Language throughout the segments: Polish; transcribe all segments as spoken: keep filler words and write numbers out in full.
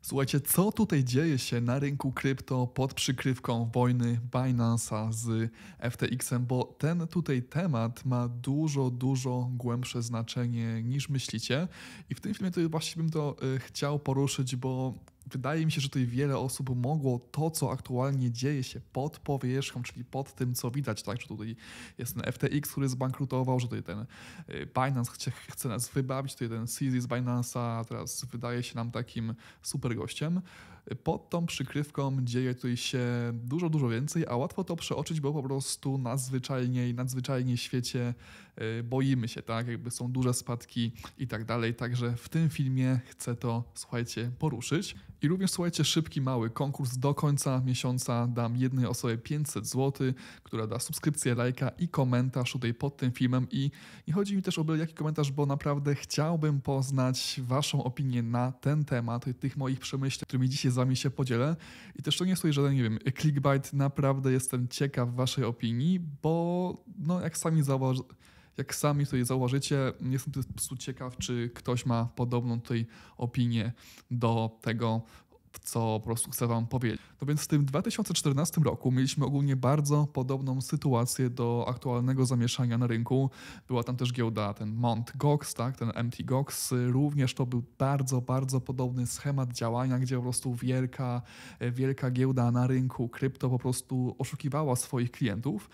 Słuchajcie, co tutaj dzieje się na rynku krypto pod przykrywką wojny Binance'a z F T X-em, bo ten tutaj temat ma dużo, dużo głębsze znaczenie niż myślicie i w tym filmie to właśnie bym to y, chciał poruszyć, bo wydaje mi się, że tutaj wiele osób mogło to, co aktualnie dzieje się pod powierzchnią, czyli pod tym, co widać, tak, że tutaj jest ten F T X, który zbankrutował, że tutaj ten Binance chce, chce nas wybawić, tutaj ten C Z z Binance'a teraz wydaje się nam takim super gościem. Pod tą przykrywką dzieje tutaj się dużo, dużo więcej, a łatwo to przeoczyć, bo po prostu nadzwyczajnie, nadzwyczajnie w świecie boimy się, tak, jakby są duże spadki i tak dalej, także w tym filmie chcę to, słuchajcie, poruszyć. I również, słuchajcie, szybki, mały konkurs do końca miesiąca dam jednej osobie pięćset złotych, która da subskrypcję, lajka i komentarz tutaj pod tym filmem i nie chodzi mi też o byle jaki komentarz, bo naprawdę chciałbym poznać waszą opinię na ten temat, tych moich przemyśleń, którymi dzisiaj z wami się podzielę i też to nie jest tutaj żaden, nie wiem, clickbait, naprawdę jestem ciekaw waszej opinii, bo no jak sami zauważ... Jak sami tutaj zauważycie, jestem po prostu ciekaw, czy ktoś ma podobną tutaj opinię do tego, co po prostu chcę wam powiedzieć. No więc w tym dwa tysiące czternastym roku mieliśmy ogólnie bardzo podobną sytuację do aktualnego zamieszania na rynku. Była tam też giełda, ten Mount Gox, tak, ten M T Gox. Również to był bardzo, bardzo podobny schemat działania, gdzie po prostu wielka, wielka giełda na rynku krypto po prostu oszukiwała swoich klientów.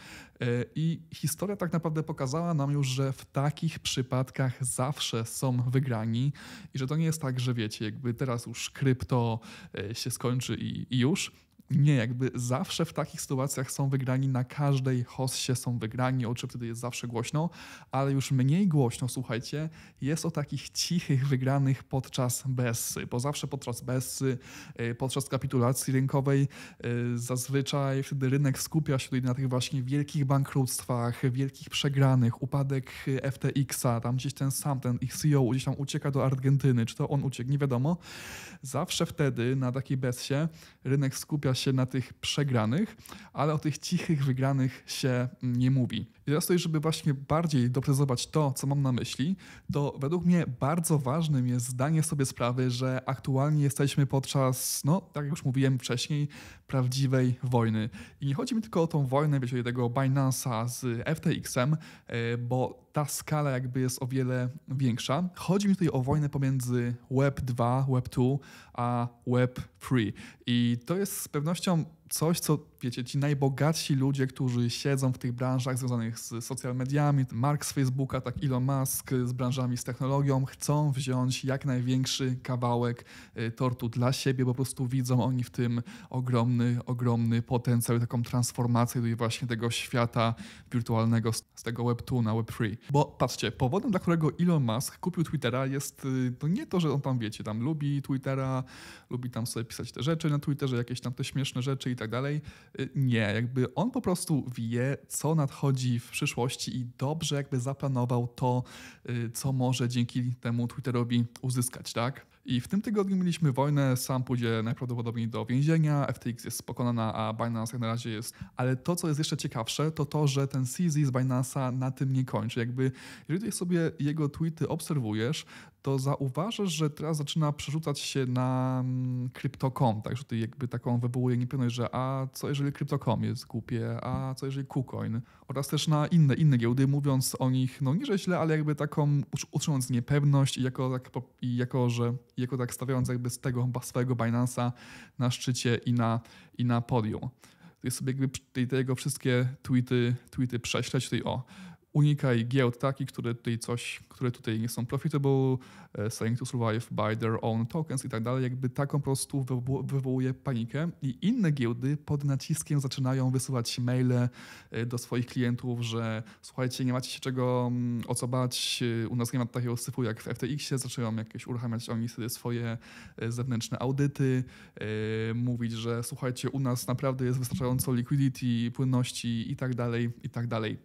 I historia tak naprawdę pokazała nam już, że w takich przypadkach zawsze są wygrani i że to nie jest tak, że wiecie, jakby teraz już krypto się skończy i, i już. Nie, jakby zawsze w takich sytuacjach są wygrani, na każdej hossie są wygrani, o czym wtedy jest zawsze głośno, ale już mniej głośno, słuchajcie, jest o takich cichych wygranych podczas bessy, bo zawsze podczas bessy, podczas kapitulacji rynkowej zazwyczaj wtedy rynek skupia się tutaj na tych właśnie wielkich bankructwach, wielkich przegranych, upadek F T X-a, tam gdzieś ten sam, ten ich C E O gdzieś tam ucieka do Argentyny, czy to on uciekł, nie wiadomo. Zawsze wtedy na takiej bessie rynek skupia się na tych przegranych, ale o tych cichych wygranych się nie mówi. I teraz tutaj, żeby właśnie bardziej doprecyzować to, co mam na myśli, to według mnie bardzo ważnym jest zdanie sobie sprawy, że aktualnie jesteśmy podczas, no tak jak już mówiłem wcześniej, prawdziwej wojny. I nie chodzi mi tylko o tą wojnę, wiecie, tego Binance'a z F T X-em, bo ta skala jakby jest o wiele większa. Chodzi mi tutaj o wojnę pomiędzy Web dwa, Web dwa a Web trzy. I to jest z pewnością coś, co wiecie, ci najbogatsi ludzie, którzy siedzą w tych branżach związanych z social mediami, Mark z Facebooka, tak Elon Musk z branżami, z technologią, chcą wziąć jak największy kawałek tortu dla siebie, bo po prostu widzą oni w tym ogromny, ogromny potencjał i taką transformację do właśnie tego świata wirtualnego z tego Web dwa na Web trzy. Bo patrzcie, powodem, dla którego Elon Musk kupił Twittera jest to nie to, że on tam wiecie, tam lubi Twittera, lubi tam sobie pisać te rzeczy na Twitterze, jakieś tam te śmieszne rzeczy i tak dalej. Nie, jakby on po prostu wie, co nadchodzi w przyszłości i dobrze jakby zaplanował to, co może dzięki temu Twitterowi uzyskać, tak? I w tym tygodniu mieliśmy wojnę, sam pójdzie najprawdopodobniej do więzienia, F T X jest pokonana, a Binance jak na razie jest. Ale to, co jest jeszcze ciekawsze, to to, że ten C Z z Binance'a na tym nie kończy. Jakby, jeżeli tutaj sobie jego tweety obserwujesz, to zauważysz, że teraz zaczyna przerzucać się na Crypto kropka com, także tutaj jakby taką wywołuje niepewność, że a co jeżeli Crypto kropka com jest głupie, a co jeżeli KuCoin, oraz też na inne, inne giełdy, mówiąc o nich, no nie że źle, ale jakby taką utrzymując niepewność i jako, tak, i jako że jako tak stawiając jakby z tego swojego Binance'a na szczycie i na, i na podium. Tutaj sobie jakby tutaj te jego wszystkie tweety, tweety prześleć, tutaj o, unikaj giełd takich, które tutaj coś, które tutaj nie są profitable, saying to survive by their own tokens i tak dalej, jakby taką po prostu wywołuje panikę i inne giełdy pod naciskiem zaczynają wysyłać maile do swoich klientów, że słuchajcie, nie macie się czego o co bać, u nas nie ma takiego syfu jak w F T X-ie, zaczynają jakieś uruchamiać oni sobie swoje zewnętrzne audyty, mówić, że słuchajcie, u nas naprawdę jest wystarczająco liquidity, płynności i tak dalej, i tak dalej.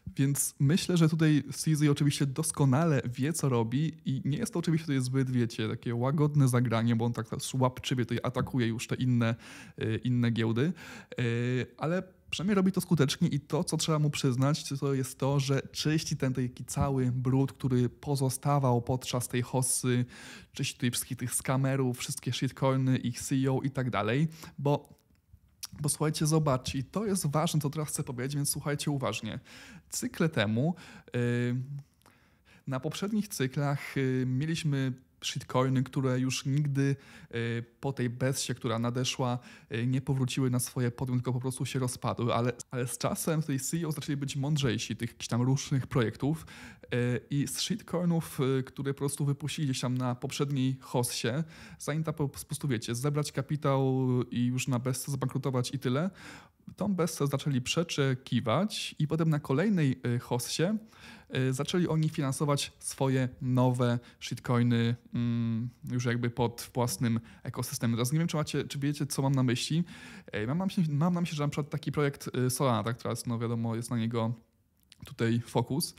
Więc myślę, że tutaj C Z oczywiście doskonale wie, co robi i nie jest to oczywiście tutaj zbyt, wiecie, takie łagodne zagranie, bo on tak łapczywie tutaj atakuje już te inne, inne giełdy, ale przynajmniej robi to skutecznie i to, co trzeba mu przyznać, to jest to, że czyści ten taki cały brud, który pozostawał podczas tej hossy, czyści tutaj wszystkich tych skamerów, wszystkie shitcoiny, ich C E O i tak dalej, bo Bo słuchajcie, zobaczcie, i to jest ważne, co teraz chcę powiedzieć, więc słuchajcie uważnie. Cykle temu, yy, na poprzednich cyklach yy, mieliśmy shitcoiny, które już nigdy yy, po tej bessie, która nadeszła, yy, nie powróciły na swoje podium, tylko po prostu się rozpadły, ale, ale z czasem tej C E O zaczęli być mądrzejsi tych jakichś tam różnych projektów yy, i z shitcoinów, yy, które po prostu wypuścili gdzieś tam na poprzedniej hossie, zanim ta po prostu, wiecie, zebrać kapitał i już na bessę zbankrutować i tyle, tą bessę zaczęli przeczekiwać i potem na kolejnej hossie zaczęli oni finansować swoje nowe shitcoiny już jakby pod własnym ekosystemem. Teraz nie wiem, czy, macie, czy wiecie, co mam na myśli. Mam na myśli, mam na myśli, że na przykład taki projekt Solana, tak teraz no wiadomo jest na niego tutaj fokus.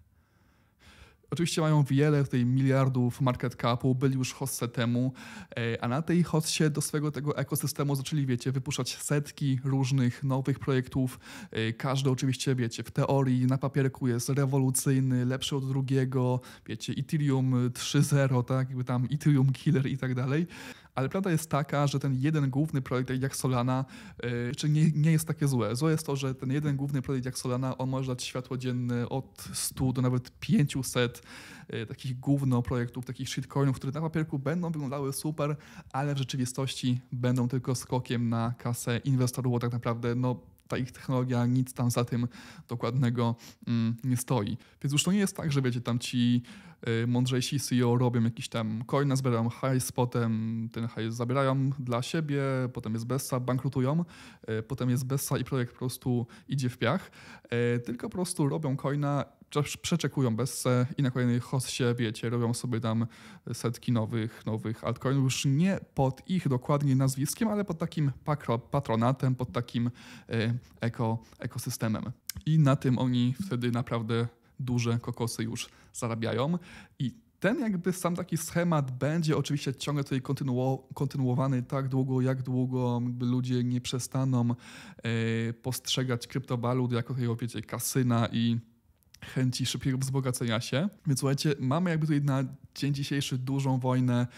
Oczywiście mają wiele tutaj miliardów market capu, byli już hossę temu, a na tej hossie do swojego tego ekosystemu zaczęli, wiecie, wypuszczać setki różnych nowych projektów. Każdy oczywiście, wiecie, w teorii na papierku jest rewolucyjny, lepszy od drugiego, wiecie, Ethereum trzy zero, tak, jakby tam Ethereum Killer i tak dalej. Ale prawda jest taka, że ten jeden główny projekt jak Solana yy, nie, nie jest takie złe. Złe jest to, że ten jeden główny projekt jak Solana, on może dać światło dzienne od stu do nawet pięciuset yy, takich gówno projektów, takich shitcoinów, które na papierku będą wyglądały super, ale w rzeczywistości będą tylko skokiem na kasę inwestorów, bo tak naprawdę no, ta ich technologia, nic tam za tym dokładnego mm, nie stoi. Więc już to nie jest tak, że wiecie, tam ci y, mądrzejsi C E O robią jakiś tam coina, zbierają hajs, potem ten hajs zabierają dla siebie, potem jest bessa, bankrutują, y, potem jest bessa i projekt po prostu idzie w piach, y, tylko po prostu robią coina, przeczekują bessę i na kolejnej hossie, wiecie, robią sobie tam setki nowych, nowych altcoinów, już nie pod ich dokładnie nazwiskiem, ale pod takim patronatem, pod takim eko, ekosystemem. I na tym oni wtedy naprawdę duże kokosy już zarabiają. I ten jakby sam taki schemat będzie oczywiście ciągle tutaj kontynuo- kontynuowany tak długo, jak długo ludzie nie przestaną e, postrzegać kryptowalut jako tego, wiecie, kasyna i chęci szybkiego wzbogacenia się. Więc słuchajcie, mamy jakby tutaj na dzień dzisiejszy dużą wojnę.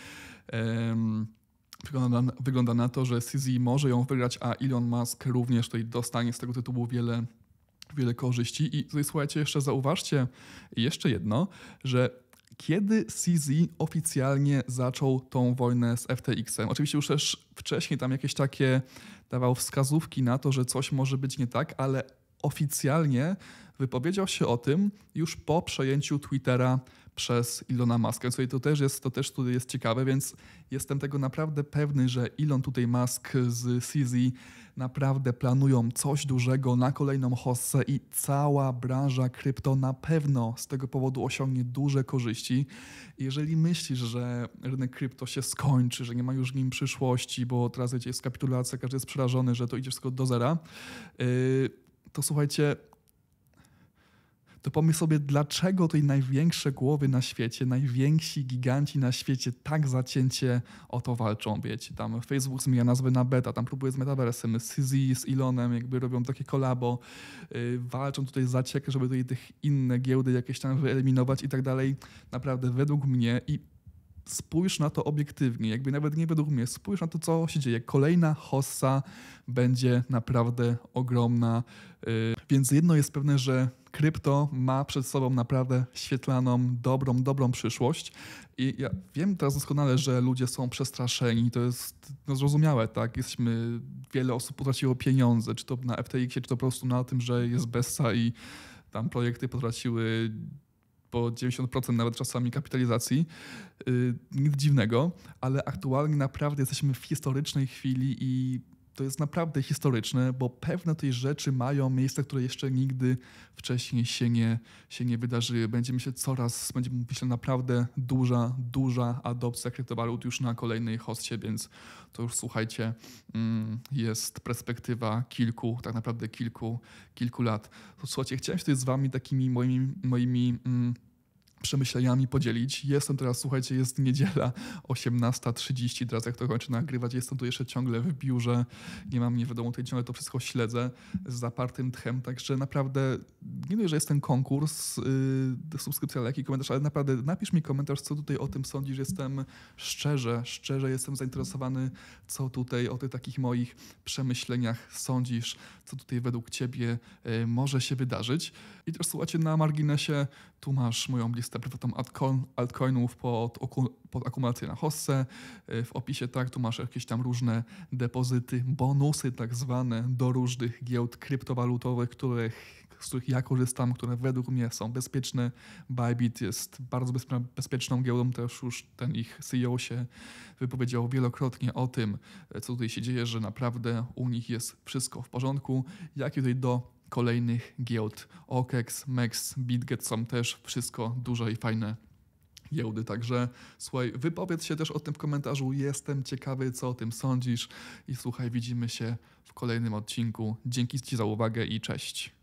Um, wygląda, na, wygląda na to, że C Z może ją wygrać, a Elon Musk również tutaj dostanie z tego tytułu wiele, wiele korzyści. I tutaj słuchajcie, jeszcze zauważcie jeszcze jedno, że kiedy C Z oficjalnie zaczął tą wojnę z F T X-em, oczywiście już też wcześniej tam jakieś takie dawał wskazówki na to, że coś może być nie tak, ale oficjalnie wypowiedział się o tym już po przejęciu Twittera przez Elona Muska. Więc to też jest, to też tutaj jest ciekawe, więc jestem tego naprawdę pewny, że Elon tutaj Musk z C Z naprawdę planują coś dużego na kolejną hossę i cała branża krypto na pewno z tego powodu osiągnie duże korzyści. Jeżeli myślisz, że rynek krypto się skończy, że nie ma już w nim przyszłości, bo teraz wiecie, jest kapitulacja, każdy jest przerażony, że to idzie wszystko do zera, yy, to słuchajcie, to pomyśl sobie, dlaczego tej największe głowy na świecie, najwięksi giganci na świecie tak zacięcie o to walczą, wiecie, tam Facebook zmienia nazwę na beta, tam próbuje z metaversem, z C Z, z Elonem, jakby robią takie kolabo, yy, walczą tutaj zaciekle, żeby tutaj tych inne giełdy jakieś tam wyeliminować i tak dalej. Naprawdę według mnie i spójrz na to obiektywnie, jakby nawet nie według mnie, spójrz na to, co się dzieje. Kolejna hossa będzie naprawdę ogromna, yy, więc jedno jest pewne, że krypto ma przed sobą naprawdę świetlaną, dobrą, dobrą przyszłość i ja wiem teraz doskonale, że ludzie są przestraszeni, to jest no, zrozumiałe, tak, jesteśmy, wiele osób potraciło pieniądze, czy to na F T X-ie, czy to po prostu na tym, że jest bessa i tam projekty potraciły po dziewięćdziesiąt procent nawet czasami kapitalizacji. Yy, nic dziwnego, ale aktualnie naprawdę jesteśmy w historycznej chwili i to jest naprawdę historyczne, bo pewne tej rzeczy mają miejsca, które jeszcze nigdy wcześniej się nie, się nie wydarzyły. Będzie myślę coraz, będzie myślę naprawdę duża, duża adopcja kryptowalut już na kolejnej hostie, więc to już słuchajcie, jest perspektywa kilku, tak naprawdę kilku, kilku lat. To słuchajcie, chciałem się tutaj z wami takimi moimi, moimi mm, przemyśleniami podzielić. Jestem teraz, słuchajcie, jest niedziela, osiemnasta trzydzieści, teraz jak to kończę nagrywać, jestem tu jeszcze ciągle w biurze, nie mam nie wiadomo, tutaj ciągle to wszystko śledzę z zapartym tchem, także naprawdę, nie dość, że jest ten konkurs, yy, subskrypcja, lajki, komentarz, ale naprawdę napisz mi komentarz, co tutaj o tym sądzisz, jestem szczerze, szczerze jestem zainteresowany, co tutaj o tych takich moich przemyśleniach sądzisz, co tutaj według ciebie yy, może się wydarzyć. I też słuchajcie, na marginesie, tu masz moją listę prywatną altcoinów pod, pod akumulację na hossę. W opisie tak, tu masz jakieś tam różne depozyty, bonusy tak zwane do różnych giełd kryptowalutowych, których, z których ja korzystam, które według mnie są bezpieczne. Bybit jest bardzo bezpieczną giełdą, też już ten ich C E O się wypowiedział wielokrotnie o tym, co tutaj się dzieje, że naprawdę u nich jest wszystko w porządku. Jak i tutaj do kolejnych giełd. O K E X, M E X, BitGet są też wszystko duże i fajne giełdy. Także słuchaj, wypowiedz się też o tym w komentarzu. Jestem ciekawy, co o tym sądzisz. I słuchaj, widzimy się w kolejnym odcinku. Dzięki Ci za uwagę i cześć.